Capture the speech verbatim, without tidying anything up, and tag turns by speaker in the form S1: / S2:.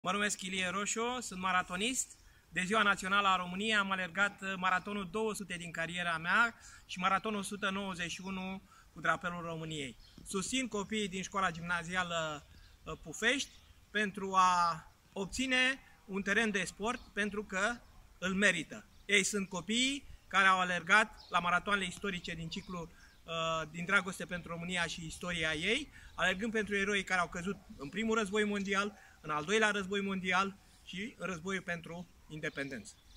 S1: Mă numesc Ilie Roșu, sunt maratonist. De Ziua Națională a României am alergat maratonul două sute din cariera mea și maratonul o sută nouăzeci și unu cu drapelul României. Susțin copiii din școala gimnazială Pufești pentru a obține un teren de sport pentru că îl merită. Ei sunt copiii care au alergat la maratoanele istorice din ciclu din Dragoste pentru România și istoria ei, alergând pentru eroii care au căzut în primul război mondial, în al doilea război mondial și în războiul pentru independență.